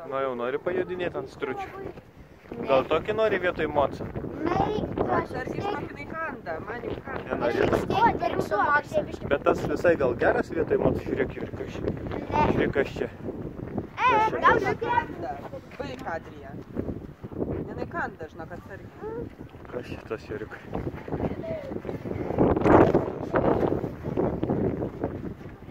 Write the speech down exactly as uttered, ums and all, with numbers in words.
Nu jau nori pajudinėti ant stručių. Gal tokį nori vietoj moco? Atsargiai žinok, jinai kanda, man jau kanda. Bet tas visai gal geras vietoj moco, žiūrėk, žiūrėk, kas čia. Žiūrėk, kas čia. Gal jau kanda. Baik, Adrija. Jinai kanda, žinok, atsargiai. Kas čia tas žiūrėk?